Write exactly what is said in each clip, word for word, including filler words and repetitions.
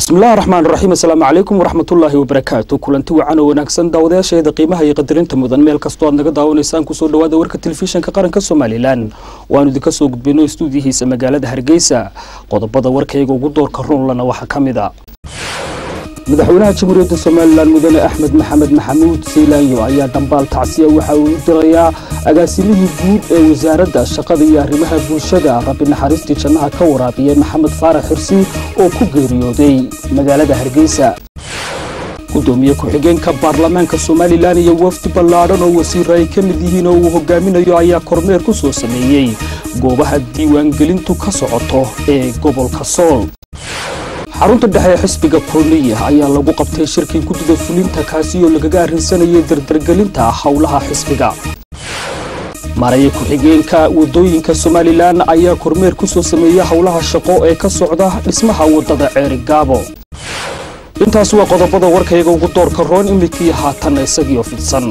بسم الله الرحمن الرحيم السلام عليكم ورحمة الله وبركاته كلنتي وعنا ونكسن داودياشayda qiimaha iyo qadarinta mudan meel kasto aad naga daawaneysaan ku soo dhawaada warka telefishinka qaranka Soomaaliland waanu idinka soo gudbino stuudiyihiisa magaalada Hargeysa qodobada warkayga ugu doorka runlana waxa kamid ah madaxweynaha jamhuuriyadda Soomaaliland mudane Axmed Maxamed Maxamuud Siilaanyo ayaa dambaal tacsiya waxa uu dirayaa agaasimihii guud ee wasaaradda shaqada iyo arrimaha bulshada Rabbi naxariistii jannaha ka waraabiyay Maxamed Faarax Xirsi oo ku geeriyooday magaalada Hargeysa gudoomiye ku-xigeenka baarlamaanka Soomaaliland iyo wafdi ballaaran oo wasiir ay ka mid yihiin oo uu hogaaminayo ayaa kormeer ku soo sameeyay goobaha diiwaan gelintu ka socoto ee gobolka Sool xarunta dhexe xisbiga Kulmiye ayaa lagu qabtay shirkii gudida fulinta kaasi oo lagaga arrinsanayay dardargelinta hawlaha xisbiga maraya ku-xigeenka wadooyinka Soomaaliland ayaa kormeer ku soo sameeyay hawlaha shaqo ee ka socda dhismaha wadada Ceeri Gaabo intaas waa qodobada warkayga ugu doorka roon imikii haatan isagii fidsan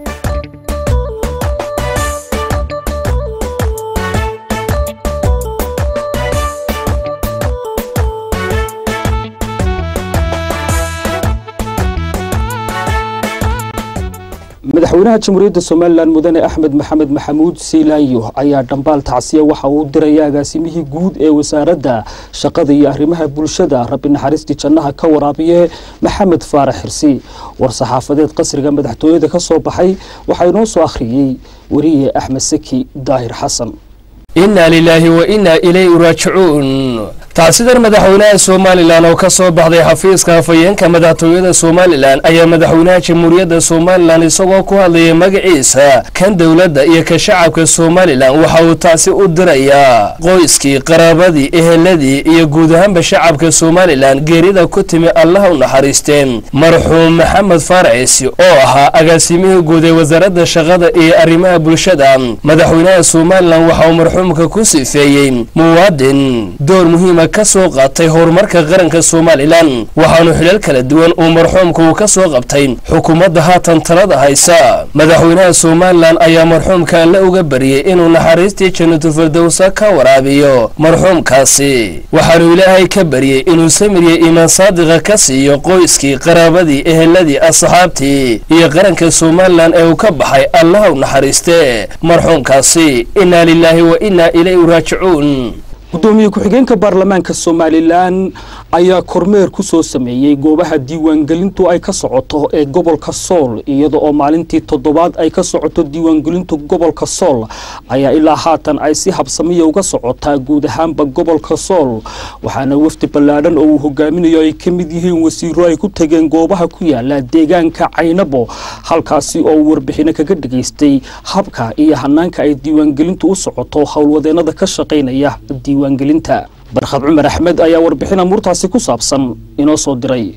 madaxweynaha jamhuuriyadda Soomaaliland mudane Axmed Maxamed Maxamuud Siilaanyo ayaa dambaal tacsiya waxa uu dirayaa agaasimihii guud ee wasaaradda shaqada iyo arrimaha bulshada Rabbi naxariistii jannaha ka waraabiyay Maxamed Faarax Xirsi war saxaafadeed qasriga madaxtooyada ka soo baxay waxa inoo soo akhriyay wariye Axmed Saki Daahir Xasan inna lillahi wa inna ilayhi raaji'uun taasidan madaxweynaha Soomaaliland oo ka soo baxday xafiiska afayeenka madaxtooyada Soomaaliland ayaa madaxweynaha jamhuuriyadda Soomaaliland isagoo ku hadlayay magaciisa kan dawladda iyo ka shacabka Soomaaliland waxa uu taasi u dirayaa qoyskii qaraabadii eheladii iyo guud ahaanba shacabka Soomaaliland geerida ku timi Allah u naxariisteen marxuum Maxamed Faarax oo ahaa agaasimihii guud ee wasaaradda shaqada iyo arrimaha bulshada madaxweynaha Soomaaliland waxa uu marxuumka ku sifeeyay muwaadin door muhiim ka soo qaatay horumarka qaranka Soomaaliland waxaanu xilal kala duwan oo marxuumku ka soo qabtay xukuumadda haatan talada haysa madaxweynaha Soomaaliland ayaa marxuumka la uga bariyay inuu naxariistii jannatul firdaws ka waraabiyo marxuumkaasi waxaanu Ilaahay ka bariyay inuu samiriyo iimaan saadiqa ka siiyo qoyskii qaraabadii eheladii asxaabtii iyo qaranka Soomaaliland ee uu ka baxay Allah u naxariiste marxuumkaasi inna lillahi wa inna ilayhi raaji'uun gudoomiye ku-xigeenka baarlamaanka Soomaaliland ayaa kormeer ku soo sameeyay goobaha diiwaan gelintu ay ka socoto ee gobolka Sool iyadoo oo maalintii toddobaad ay ka socoto diiwaan gelintu gobolka Sool ayaa ilaa haatan ay si habsamiyo uga socotaa guud ahaanba gobolka Sool waxaana wafdi ballaaran oo uu hogaaminayo ay ka mid yihiin wasiiro ay ku tageen goobaha ku yaala deegaanka Caynabo halkaasi oo warbixino kaga dhageystay habka iyo hanaanka ay diiwaan gelintu u socoto hawlwadeenada ka shaqeynaya diiwaan gelinta barxad Umar Axmed ayaa warbixina murtaasi ku saabsan inoo soo diray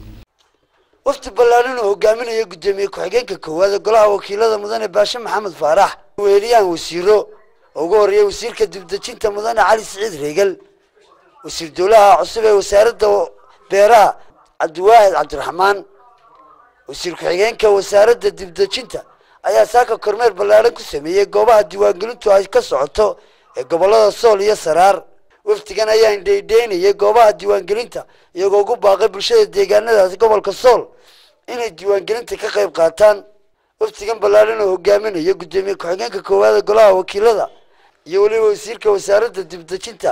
wafdi ballaaran oo hogaaminaya gudoomiye ku-xigeenka koowaad golaha wakiilada mudane Baashe Maxamed Faarax weeliyaan wasiiro ugu horeeyay wasiirka dibdejinta mudane Cali Saciid Reegal wasiir dowlaha cusub ee wasaaradda beeraha Cabdiwaahid Cabdiraxmaan wasiir ku-xigeenka wasaaradda dibdejinta ayaa saaka kormeer ballaaran ku sameeyay goobaha diiwaan gelintu ay ka socoto ee gobolada Sool iyo Saraar waftigan ayaa indheeynayay goobaha diiwaan gelinta iyagoo ugu baaqay bulshada deegaanadaas gobolka Sool inay diiwaan gelinta ka qayb qaataan waftigan ballaaran oo hogaaminaya gudoomiye ku-xigeenka koowaad golaha wakiilada iyo waliba wasiirka wasaaradda dibdejinta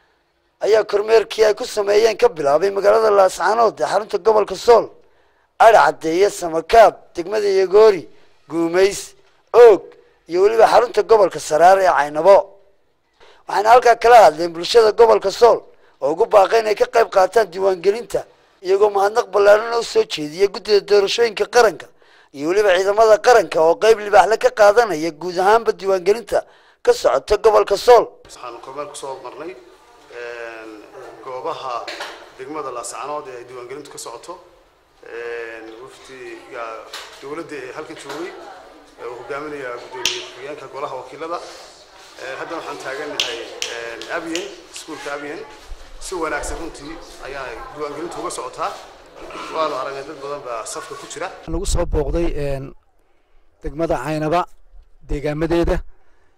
ayaa kormeerkii ay ku sameeyeen ka bilaabay magaalada Laascaanood ee xarunta gobolka Sool Arcadeeye Samakaab degmada Yagoori Guumeys Og iyo waliba xarunta gobolka Saraar ee Caynabo waxaan halka kala hadleen bulshada gobolka Sool oo ugu baaqay inay ka qayb qaataan diiwaan gelinta iyagoo mahadnaq ballaaran oo soo jeediyay guddiga doorashooyinka qaranka iyo waliba ciidamada qaranka oo qayb libaax la ka qaadanaya guud ahaanba diiwaan gelinta ka socota gobolka Sool waxaan kormeer ku soo marnay een goobaha degmada Laascaanood ee diiwaan gelintu ka socoto een waftiga dawladda ee halka joogay oo hogaaminaya gudoomiye ku-xigeenka golaha wakiilada hadda waxaan taaganahay Abiyen iskuulka Abiyen si wanaagsan runtii ayaa diiwaan gelintu uga socotaa waana aragnay dad badan baa safka ku jira lagu soo booqday een degmada Caynaba deegaamadeeda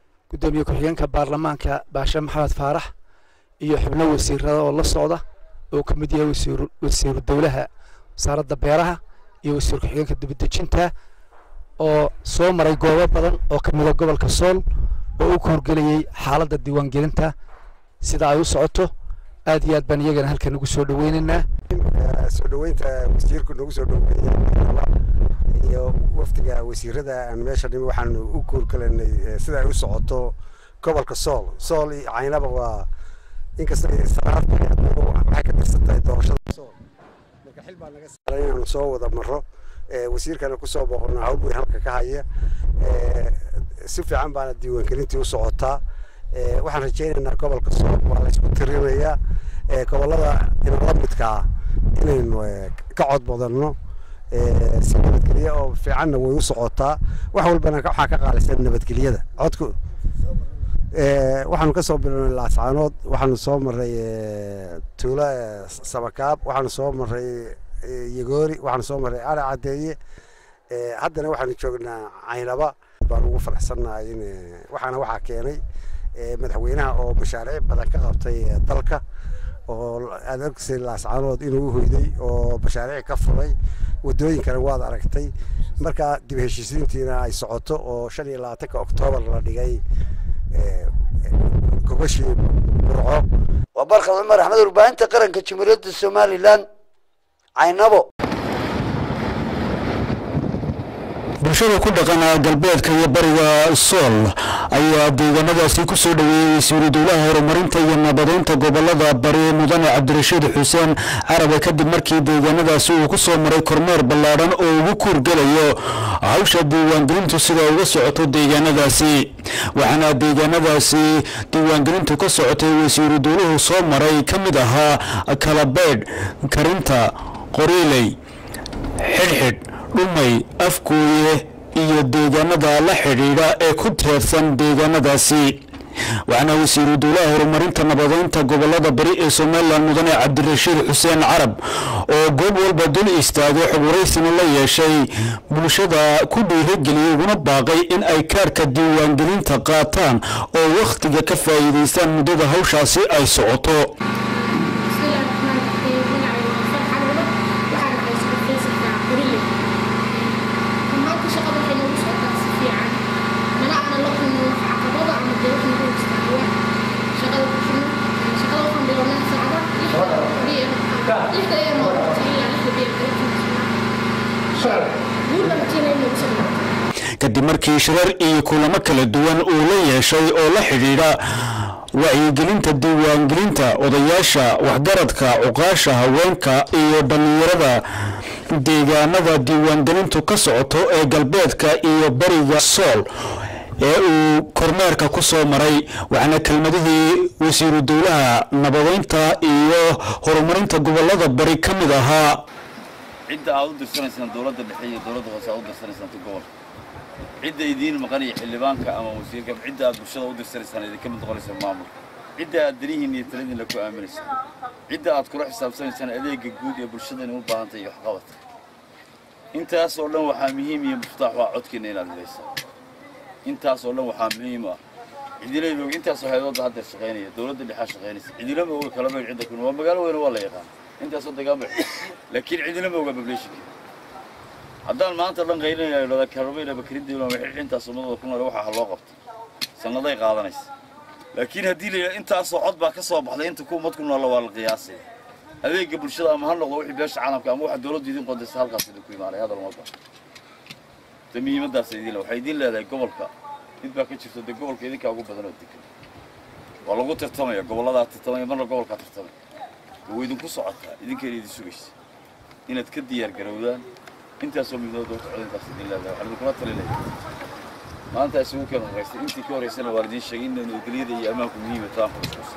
gudoomiye ku-xigeenka baarlamaanka Baashe Maxamed Faarax iyo xubno wasiirada oo la socda oo ka mid yahay wasiir wasiir dawlaha wasaaradda beeraha iyo wasiir ku-xigeenka dibadejinta oo soo maray goobo badan oo ka mid ah gobolka Sool oo uu korgelayay xaaladda diiwaangelinta sida ay u socoto aad iyo aad baan iyagana halkan ugu soo dhaweynaynaa soo dhaweynta wasiirku nagu soo dhaweeyay iyo wafdiga wasiirada aan meesha dhimi waxaan u korgelanay sida ay u socoto gobolka Sool Sool iyo Caynaba waa inkastoo ay saraarta waxay ka tirsantahay doorashada Sool marka xil baa naga saaray inaan soo wada maro wasiirkana ku soo boqorno hawlbu halka ka haya si fiican baan diiwaangelintii u socotaa waxaan rajaynaynaa gobolka Sool waa la isku tirinayaa gobolada in la midka inaynu ka cod badanno si nabadgelyo oo fiicanna way u socotaa wax walbana waxa ka qaalisan nabadgelyada codku waxaanu ka soo bilownay Laascaanood waxaanu soo maray Tuula Sabakaab waxaanu soo maray Yagoori waxaanu soo maray Ari Cadeeye haddana waxaanu joognaa Caynaba baan ugu faraxsanahay in waxaana waxa keenay madaxweynaha oo mashaariic badan ka qabtay dalka oo aad arkaysay Laascaanood inuu hoyday oo mashaariic ka furay wadooyinkana waad aragtay marka dib heshiisiintiina ay socoto oo shan iyo labaatanka Oktoobar la dhigay كوبشي برعو وبرخ عمر أحمد ربان تقرن كجمهورية الصومالي لان عينبو bulshada ku dhaqana galbeedka iyo bariga Sool ayaa deegaanadaasi ku soo dhaweeyay wasiir dawlaha horumarinta iyo nabadeynta gobolada bari mudane Cabdirashiid Xuseen Carabe kadib markii deegaanadaasi uu ku soo maray kormeer ballaaran oo ugu kurgalayo hawsha diiwaangelintu sida uga socoto deegaanadaasi waxaana deegaanadaasi diiwaangelintu ka socotay wasiir dawluhu soo maray kamid ahaa Kalabeed Karinta Qoriiley Xidhxidh dhumay afkooye iyo deegaanada la xiriira ee ku teersan deegaanadaasi waxaana wasiir dawlaha horumarinta nabadeynta gobolada bari ee Soomaaliland mudane Cabdirashiid Xuseen Carab oo goob walba dul istaagay xubnaysina la yeeshay bulshada ku dhiirigeliyay una baaqay in ay kaarka diiwaangelinta qaataan oo waqtiga ka faa'iideystaan muddada hawshaasi ay socoto kadib markii shirar iyo kulamo kala duwan uu la yeeshay oo la xiriira wacyigelinta diiwaangelinta odayaasha waxgaradka cuqaasha haweenka iyo dhalinyarada deegaanada diiwaangelintu ka socoto ee galbeedka iyo bariga Sool ee uu kormeerka ku soo maray waxaana kelmadihii wasiir dawlaha nabadeynta iyo horumarinta gobolada bari kamid ahaa cidda aad u dirsanaysan dawladda dhexe iyo dawladda hoose aad u dirsanaysan gobolka cidda idiin maqan iyo xildhibaanka ama wasiirka cidda aad bulshada u dirsanaysan idin ka mid noqonaysan maamul cidda aad danihiin iyo taladiin la ku aaminaysan cidda aad kula xisaabtanaysaan adeega guud ee bulshada u baahan tahay wax qabad intaas oo dhan waxaa muhiim iyo muftaax waa codkiina inaad helaysaa intaas oo dhan waxaa muhiim ah cidina og intaas oo hay'adooda hadda shaqeynaya dawladda dhexe shaqeynaysa cidina ma og kala meel cidda kun waa magaalo weyn waa la yaqaan intaas oo dagaal laakiin cidina ma og population haddaan maanta dhan qaylinayno la karbayna bakridii waa wixii intaas ummadda ku nool waxa loo qabtay sanaday qaadanaysa laakiin haddii la intaas oo cod baa ka soo baxday inta ku ummad ku nool waa la qiyaasay adeega bulshada ama ha noqdo wixii beesha caalamka ama waxa dawladdu idin qodaysa halkaas idin ku imaanay hadal ma baa tamiimadaas idin waxay idin leedahay gobolka mid baa ka jirto gobolka idinka ugu badan oo degan waa lagu tartamaya gobolada tartamaya marna gobolka tartamaya way idin ku socotaa idinka idin sugaysa inaad ka diyaar garowdaan intaas oo midooda oo codintaas idin leedahay waxa kula talinaya maanta isugu kala horeysay intii ka horeysana waa idin sheegay in nabadgelyada iyo ammaanku muhiim ah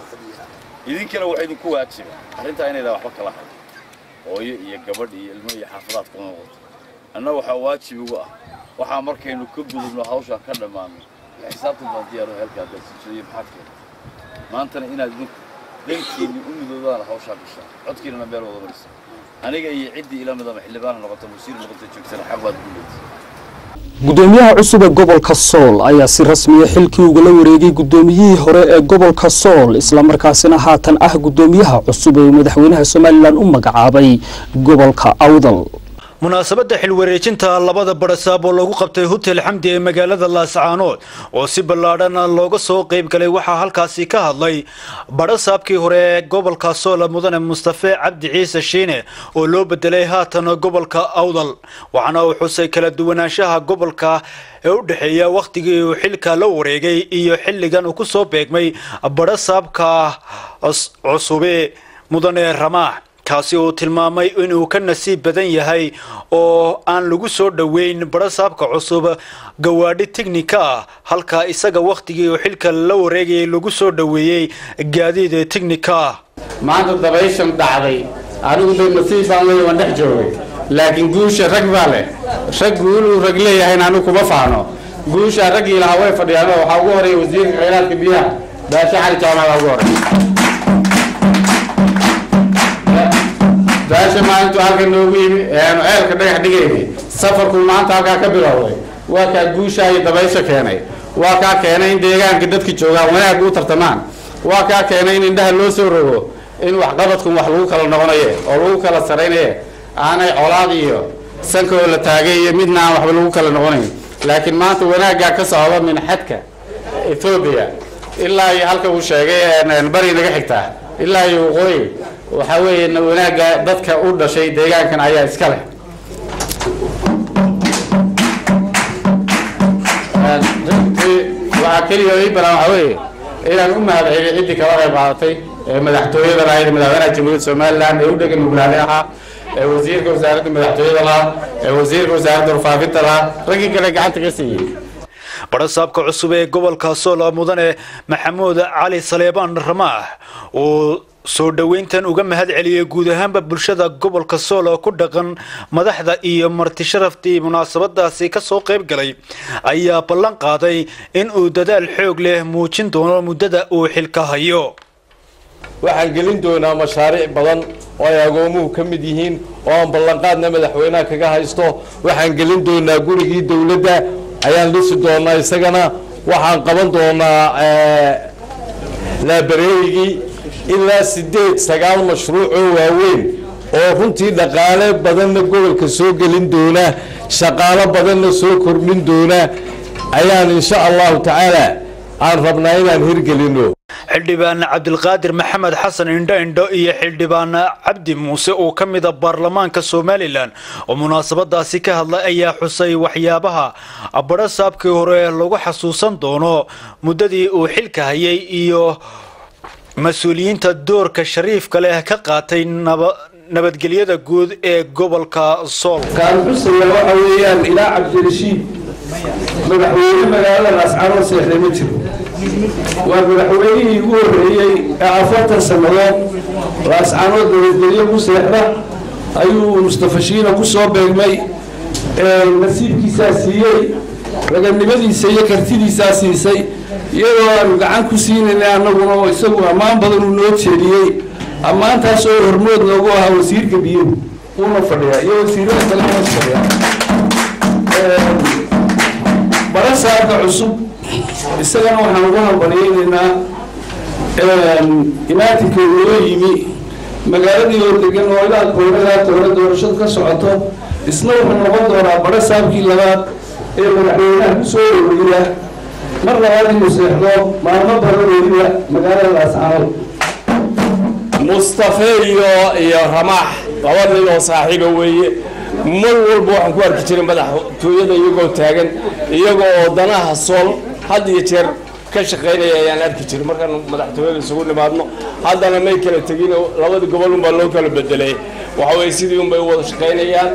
idinkana waxa idin ku waajiba arrinta inay waxba kala hayo hooyo iyo gabadh iyo ilmo iyo xaafadaad ku noqoto anna waxa waajib ugu ah waxa markaynu ka gudubno hawsha ka dhamaano xisaabta baan diyaar u helkaa dadsiyo maxadka maantana inaad dankiini u midoodaan hawsha gashaa codkiina meel wada maraysa aniga iyo cidii ila midaba xildhibaan noqoto wasiir noqoto joogsan xaq waad ku leedahay gudoomiyaha cusub ee gobolka Sool ayaa si rasmi ah xilkii uga la wareegay gudoomiyihii hore ee gobolka Sool isla markaasina haatan ah gudoomiyaha cusub ee madaxweynaha Soomaaliland u magacaabay gobolka Awdal. munaasabada xil wareejinta labada barasaab oo lagu qabtay hotel Xamdi ee magaalada Laascaanood oo si ballaadhan looga soo qayb galay waxa halkaasi ka hadlay barasaabkii hore ee gobolka Sool mudane Mustafa Cabdi Ciise Shiine oo loo bedelay haatan gobolka Awdal waxaana uu xusay kala duwanaanshaha gobolka ee u dhaxeeya waqtigii uu xilka la wareegay iyo xilligan uu ku soo beegmay barasaabka cusub mudane Ramaax kaasi oo tilmaamay inuu ka nasiib badan yahay oo aan lagu soo dhaweyn barasaabka cusub gawaadhi tiknika halka isaga waqtigii uu xilka la wareegay lagu soo dhaweeyay gaadiid tiknika maanta dabayshan dhacday anigu bay nasiib baan leeyahay dhex joogay laakiin guusha rag baa leh rag guulu rag leeyahay anigu kuma faano guusha rag ilaha way fadhiyaan waxa ugu horeeyay wasiirka kheyraadka biyaha baasha xal jaamaca ugu horeeyay baasha maalintu halkan noogu yimi aan ceelka dhagax dhigaynay safarku maanta halkaa ka bilowday waa kaa guusha iyo dabaysha keenay waa kaa keenay in deegaanka dadka joogaan wanaag u tartamaan waa kaa keenay in indhaha loo soo rogo in wax qabadku wax lagu kala noqonayo oo lagu kala sareynayo aanay colaad iyo sankoo la taagay iyo midna aan waxba lagu kala noqonayn laakiin maanta wanaaga ka socda min xadka Ethiopia ilaa iyo halka uu sheegay in bari naga xigta ilaa iyo waqooyi waxa weeye wanaaga dadka u dhashay deegaankan ayaa iska leh waxa kaliya ay baran waxa weeye inaan u mahadceliyo cidii kala qayb qaadatay madaxtooyada raayid madaxweynaha jamhuuriyadda Soomaaliland ee u dhagan muglaale ahaa ee wasiirka wasaaradda madaxtooyada la ee wasiirka wasaaradda warfaafinta la ragii kale gacanta ka siiyay barasaabka cusub ee gobolka Sool mudane Maxamuud Cali Saleebaan Ramaax oo soo dhaweyntan uga mahad celiyay guud ahaanba bulshada gobolka Sool oo ku dhaqan madaxda iyo marti sharaftii munaasabadaasi ka soo qayb galay ayaa ballan qaaday in uu dadaal xoog leh muujin doono muddada uu xilka hayo waxaan gelin doonaa mashaariic badan oo ay agoomuhu ka mid yihiin oo aan ballan qaadna madaxweynaha kaga haysto waxaan gelin doonaa gurigii dawladda ayaan dhisi doonaa isagana waxaan qaban doonaa laabareerigii ilaa sideed sagaal mashruuc oo waaweyn oo runtii dhaqaale badanna gobolka soo gelin doona shaqaale badanna soo kordhin doona ayaan insha allahu tacaala aan rabnaa inaan hirgelino xildhibaan Cabdilqaadir Maxamed Xasan Indho Indho iyo xildhibaan Cabdi Muuse oo ka mid ah baarlamaanka Soomaaliland oo munaasabadaasi ka hadlay ayaa xusay waxyaabaha barasaabkii hore lagu xasuusan doono muddadii uu xilka hayay iyo mas'uuliyiinta doorka shariifka leh ka qaatay nabadgelyada guud ee gobolka Sool kaan xusaya waxa weeyaan ilaa Cabdirashiid madaxweyne magaalada Laascaanood seexday ma jiro waa madaxweynihii ugu horeeyay ee afartan sanadood Laascaanood nabadgelyo ku seexda ayuu Mustafa Shiine ku soo beegmay nasiibkiisa siiyay raganimadiisa iyo kartidiisa siisay iyadoo aan gacan ku siinay annaguna oo isagu amaan badan u noo jeediyay amaantaas oo hormood loogu ahaa wasiirka biyaha una fadhiya iyo wasiirada kale oo fadhiya barasaabka cusub isagana waxaan ugu hambalyeynaa imaatinka uu yimi magaaladii oo degan oo ilaa koonada dowladda doorashada ka socoto isna wuxuu noqon doonaa barasaabkii labaad ee madaxweynaha ku soo dhaweeya mar labaad inuu seexdo maalmo badan weliba magaalada Laascaanood Mustafa iyo iyo Ramaax laba nin oo saaxiibo weeye mar walba waxaan ku arki jiray madaxtooyada iyagoo taagan iyagoo danaha Sool had iyo jeer ka shaqeynaya ayaan arki jiray markaan madaxtooyada isugu nimaadno haddana may kala tagin labada gobol un baa loo kala bedelay waxa way sidii un bay wada shaqeynayaan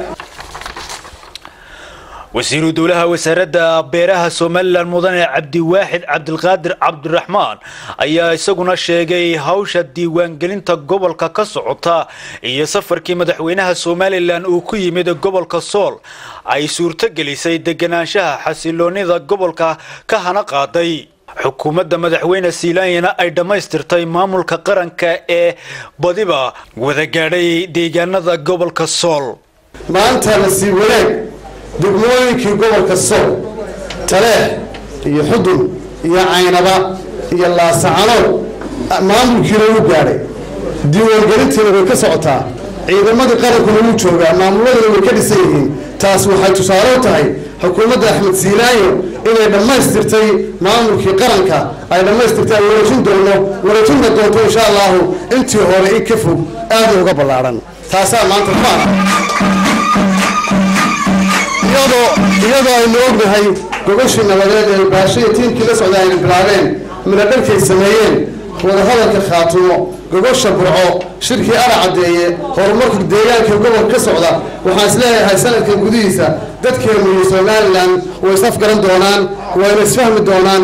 wasiiru dowlaha wasaaradda beeraha Soomaaliland mudane Cabdi Waaxid Cabdilqaadir Cabdiraxmaan ayaa isaguna sheegay hawsha diiwaangelinta gobolka ka socota iyo safarkii madaxweynaha Soomaaliland uu ku yimid gobolka Sool ay suurto gelisay deganaanshaha xasiloonida gobolka ka hana qaaday xukuumadda madaxweyne Siilaanyana ay dhamaystirtay maamulka qaranka ee badiba wada gaadhay deegaanada gobolka Sool maanta nasiib wanaag degmooyinkii gobolka sool taleex iyo xudun iyo caynaba iyo laasacanood maamulkiina wuu gaadhay diiwaangelintiina way ka socotaa ciidamadii qarankuna wuu joogaa maamuladuna way ka dhisan yihiin taas waxay tusaale u tahay xukuumadda axmed siinaayo inay dhammaystirtay maamulkii qaranka ay dhammaystirtay ay wareejin doono wareejinna doonto insha allahu intii hore in ka fog aada uga ballaadhan taasaa maanta ku ah iyadoo iyadoo aynu ognahay gogashii nabadeed ee baashaya tiimkii la socda ayna bilaabeen mina dharkay sameeyeen wadahadalka khaatumo gogosha burco shirkii ara caddeeye horumarka deegaanka gobolka ka socda waxaan isleeyahay sanadkan gudihiisa dadkeenu iyo somalilan way isafgaran doonaan wayna isfahmi doonaan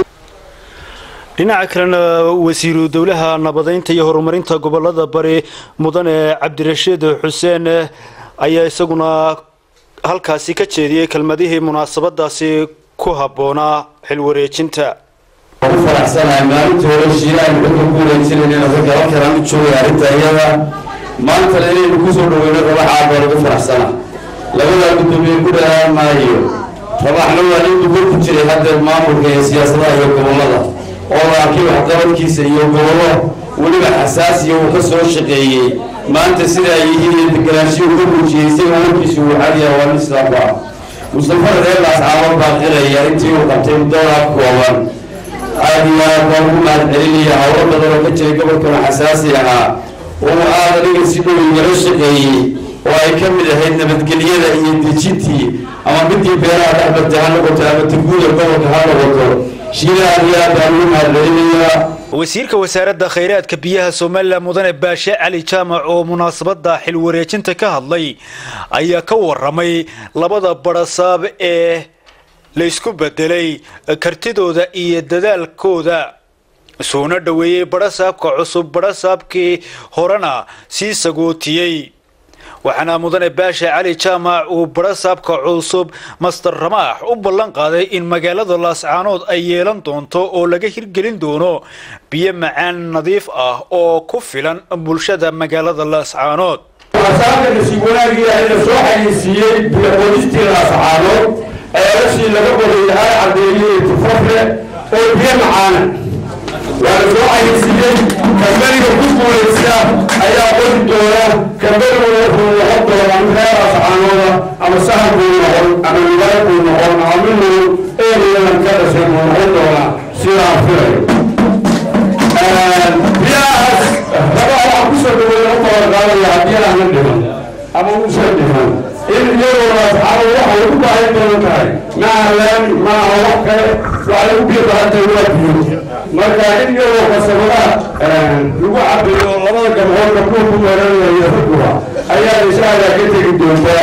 dhinaca kalena wasiiru dowlaha nabadeynta iyo horumarinta gobolada bari mudane cabdirashiid xuseen ayaa isaguna halkaasi ka jeediyey kelmadihii munaasabadaasi ku habboonaa xil wareejinta ku faraxsanahay maalintii hore shiilaan dadka ku wareejinayna ragga halkan u joogay arrinta iyada maantana inaynu ku soo dhaweyno rabaxa baa lagu faraxsana labadaa guddoomiye ku dhahaan maayo rabaxna waa nin dugur ku jiray hadda maamulka iyo siyaasadaha iyo gobollada oo laakiin waxqabadkiisa iyo gobollo weliba xasaasiya uu ka soo shaqeeyey maanta sida ay yihiin iyo deganaanshiyu ka muujiyey isaga warkiisu uu cadiya waa nin sidaa ku ah mustafa reer laascaanood baa qiraya intii uu qabtay muddada kooban aad iyo aad baan ugu mahad celinaya howlo badan oo ka jiray gobolkana xasaasi ahaa oo aad aniga si dhow igala shaqeeyey oo ay ka mid ahayd nabadgelyada iyo dejintii ama midii beeraha dhexbartay ha noqoto ama taguuda gobolka ha noqoto shiila aad iyo aad baan ugu mahad celinayaa wasiirka wasaaradda khayraadka biyaha Soomaaliland mudane Baashe Cali Jaamac oo munaasabada xil wareejinta ka hadlay ayaa ka waramay labada barasaab ee la isku bedelay kartidooda iyo dadaalkooda soona dhaweeyay barasaabka cusub barasaabkii horena sii sagootiyay waxaana mudane Baashe Cali Jaamac uu barasaabka cusub Master Ramaax u ballan qaaday in magaalada Laascaanood ay yeelan doonto oo laga hirgelin doono biyo macaan nadiif ah oo ku filan bulshada magaalada Laascaanood barasaabka si wanaagii ay la soo xayisiiyay biyo Laascaanood أشي لقبل الهاي عبدالله تفرق وبيع معانا والزوء يسير كمل يقول الإسلام أي أقول الدولار كمل ويقول وحط عن خير سبحانه أما سهل بينهم أما مبارك بينهم عملوا إيه اللي كذا شيء بينهم سير عفوا بيا ربع عكسر بينهم وقالوا يا بيا عندهم أما مش عندهم إن يوم على واحد يبقى يبقى مع لام مع وقت وعلى يبقى هذا الوقت ما كان يوم كسبنا يبقى عبد الله ما كان هو كله كله يفكرها أيها الرجال كتير جدا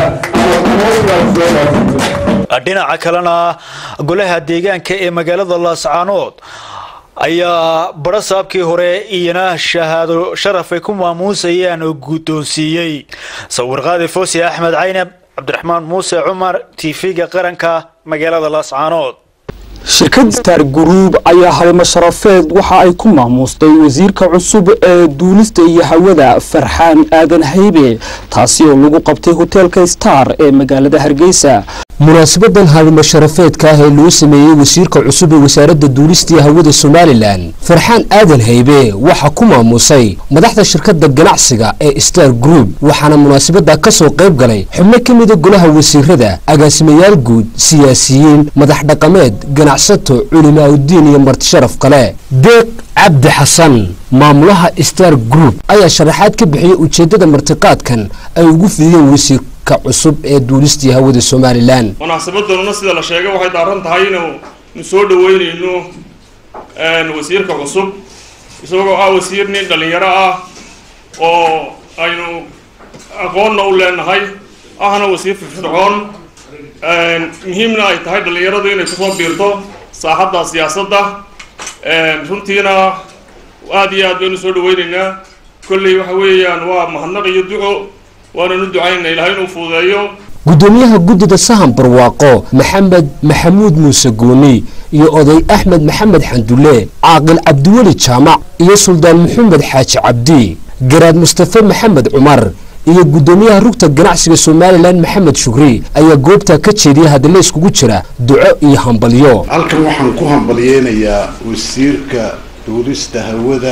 dhinaca kalena golaha deegaanka ee magaalada Laascaanood ayaa barasaabkii hore iyana shahaado sharaf ay ku maamuusayaan oo guddoonsiiyay sawir qaadi Foosi Axmed Caynab Cabdiraxmaan Muuse Cumar T V-ga qaranka magaalada Laascaanood shirkadda Star Group ayaa halma sharafeed waxa ay ku maamuustay wasiirka cusub ee duulista iyo hawada Farxaan Aadan Haybe taasi oo lagu qabtay hotelka Star ee magaalada Hargeysa munaasabadan halma sharafeedka ah ee loo sameeyay wasiirka cusub ee wasaaradda duulista iyo hawada Soomaaliland Farxaan Aadan Haybe waxa ku maamusay madaxda shirkadda ganacsiga ee Star Group waxaana munaasabada ka soo qayb galay xubno kamid ah golaha wasiirada agaasimayaal guud siyaasiyiin madax dhaqameed ganacsato culimaa u diin iyo marti sharaf kale deeq cabdi xasan maamulaha Star Group ayaa sharaxaad ka bixiyay ujeedada martiqaadkan ay ugu fidiyeen wasiirka cusub ee duulista hawada Soomaaliland munaasabaduna sida la sheegay waxay daaran tahay inuu soo dhaweynayno een wasiirka cusub isagoo ah wasiir nin dhalinyaro ah oo aynu aqoon u leenahay ahna wasiir firfircoon een muhiimna ay tahay dhalinyaradu inay ku soo biirto saaxadda siyaasadda een runtiina aad iyo aad baynu soo dhaweynaynaa kulli waxa weeyaan waa mahadnaq iyo duco waana nu ducaynaa ilaahay inuu fuudeeyo gudoomiyaha guddida sahan barwaaqo maxamed maxamuud muuse gooni iyo oday axmed maxamed xandulle caaqil cabdiweli jaamac iyo suldaan maxamed xaaji cabdi garaad mustafa maxamed cumar iyo guddoomiyaha rugta ganacsiga somalilan maxamed shukri ayaa goobta ka jeediyay hadallo iskugu jira duco iyo hambalyo. halkan waxaan ku hambalyeynayaa wasiirka duulista hawada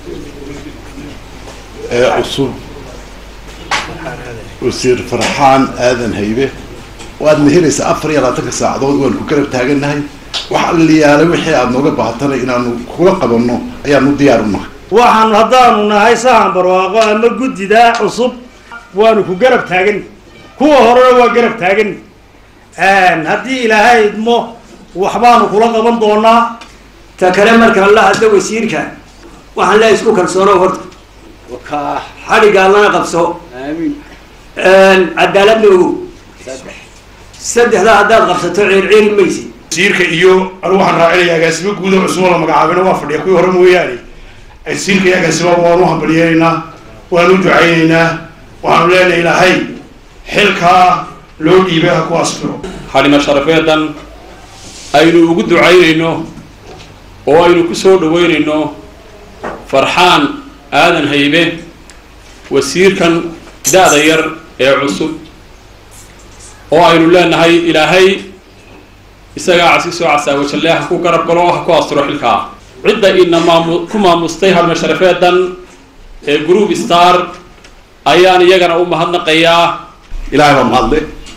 ee cusub wasiir farxaan aadan haybe waad mehelaysaa afar iyo labaatanka saacadood waan ku garab taagannahay wax alliyaalay wixii aad nooga baahatana inaanu kula qabanno ayaanu diyaar u nahay waxaan haddaanu nahay sahan barwaaqo ama guddida cusub waanu ku garab taagan kuwa horena waa garab taagan haddii ilaahay idmo waxbaanu kula qaban doonaa ta kale markaan la hadlo wasiirka waxaan leeyahay isku kalsoono horta xadhigaa lana qabso cadaaladna ogow saddexdaa haddaad qabsato ceelceeli maysi wasiirka iyo anu waxaan raacinayaa agaasimo guud oo cusub oo la magacaabina waa fadhiya kuwii hore mooyaane wasiirka iyo agaasimoba waanu hambaliyeynaynaa waanu ducaynaynaa waxaanu leenahay ilaahay xilkaa loo dhiibay ha ku asfiro xalima sharafeedan aynu ugu ducaynayno oo aynu ku soo dhaweynayno farxaan aadan haybe wasiirkan da-da yar ee cusub oo aynu leenahay ilaahay isagaa casiisoo casaawajalee ha ku garab galo ha ku asturo xilkaa cidda ina maamu ku maamustay halma sharafeedan ee group star ayaan iyagana u mahadnaqayaa ilaahay baa mahadle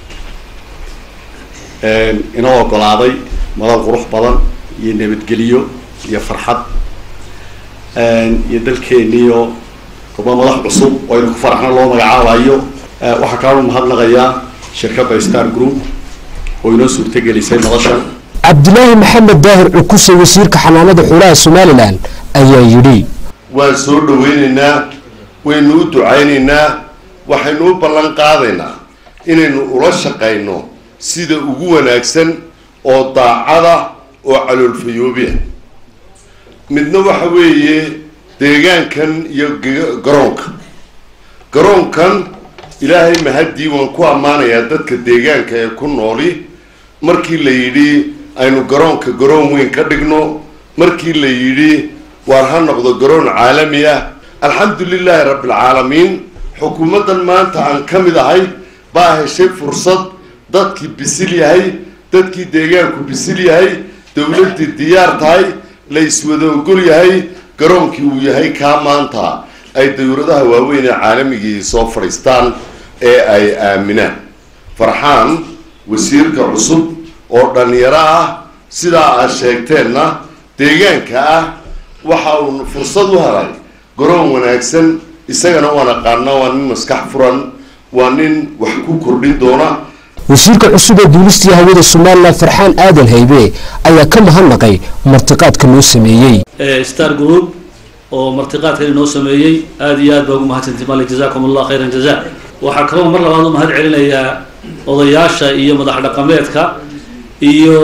inoo ogolaaday madal qurux badan iyo nabadgeliyo iyo farxad iyo dalkeeniyo kuba madax cusub oo aynu ku faraxna loo magacaabayo waxaa kaloo mahadnaqayaa shirkadda star group oo inoo suurtagelisay madashan. cabdilaahi maxamed daahir cukuse wasiirka xanaanada xoolaha somalilan ayaa yidhi waan soo dhaweynaynaa waynu u ducaynaynaa waxaynu u ballan qaadaynaa inaynu ula shaqayno sida ugu wanaagsan oo daacada oo caloolfayoobiya midna waxa weeye deegaankan iyo garoonka garoonkan ilaahay mahadii waan ku ammaanayaa dadka deegaanka ee ku nooli markii la yidhi aynu garoonka garoon weyn ka dhigno markii la yidhi waar ha noqdo garoon caalami ah alxamdulilaahi rabbilcaalamiin xukuumaddan maanta aan ka mid ahay baa heshay fursad dadkii bisil yahay dadkii deegaanku bisil yahay dowladdii diyaar tahay la iswada ogol yahay garoonkii uu yahay kaa maanta ay dawladaha waaweyn ee caalamigii soo fadhiistaan ee ay aaminaan farxaan wasiirka cusub oo dhalinyaro ah sidaa aad sheegteenna deegaanka ah waxa uu fursad u helay garoon wanaagsan isagana waan aqaana waa nin maskax furan waa nin wax ku kordhin doona. wasiirka cusub ee duulistii hawada somalilan farxaan aadan haybe ayaa ka mahadnaqay martiqaadka loo sameeyey star group oo martiqaadkan inoo sameeyey aada iyo aad baa ugu mahadsantihi mali jazaakum allah khayran jazaa. waxaa kaloo mar labaad u mahad celinayaa odayaasha iyo madax dhaqameedka iyo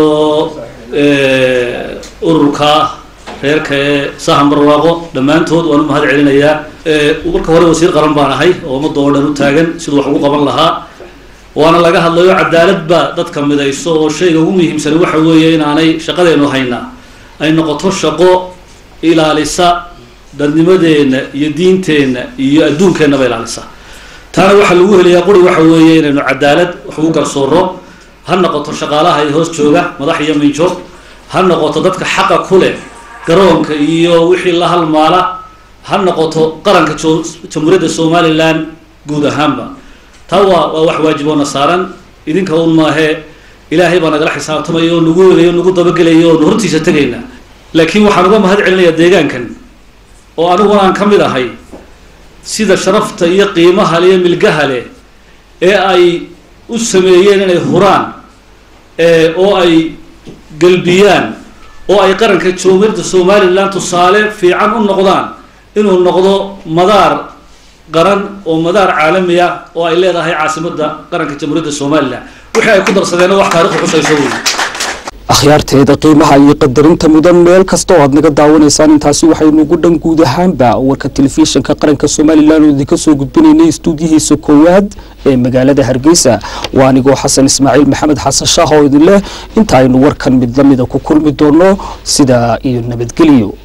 ururka reerka ee sahan barwaaqo dhammaantood waan u mahad celinayaa. marka hore wasiir qaran baan ahay oo ummadda oo dhan u taagan siduu wax ugu qaban lahaa waana laga hadlayo cadaaladba dadka midayso oo shayga ugu muhiimsan waxa weeye inaanay shaqadeenu haynaa ay noqoto shaqo ilaalisa dadnimadeenna iyo diinteenna iyo adduunkeennaba ilaalisa. taana waxaa lagu helayaa quri waxa weeye inaynu cadaalad wax ugu garsooro ha noqoto shaqaalaha iyo hoos jooga madax iyo minjo ha noqoto dadka xaqa ku leh garoonka iyo wixii la halmaala ha noqoto qaranka jamhuuriyadda somalilan guud ahaanba. taa waa waa wax waajiboona saaran idinka un maahee ilaahay baa nagala xisaabtamaya oo nagu welayo nagu dabagelaya oo hortiisa tegayna. laakiin waxaan uga mahad celinayaa deegaankan oo aniguna aan ka mid ahay sida sharafta iyo qiimaha iyo milgaha leh ee ay u sameeyeen inay huraan oo ay galbiyaan oo ay qaranka jamhuuriyadda somalilan tusaale fiican u noqdaan inuu noqdo madaar qaran oo madaar caalami ah oo ay leedahay caasimadda qaranka jamhuuriyadda somalilan wixii ay ku darsadeen wax taariikhdu xusayso weyn. akhyaarteeda qiimaha iyo qadarinta mudan meel kasta oo aad naga daawanaysaan intaasi waxaynu ugu dhan guud ahaanba warka telefishinka qaranka somalilan oo idinka soo gudbinaynay istuudiyihiisa koowaad ee magaalada hargeysa waa anigoo xasan ismaaciil maxamed xasan shaah oo idin leh inta aynu warkan mid lamida ku kulmi doono sidaa iyo nabadgelyo.